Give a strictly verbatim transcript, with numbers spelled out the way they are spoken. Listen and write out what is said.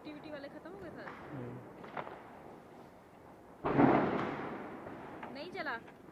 Activity वाले खत्म हो गए सर? नहीं चला।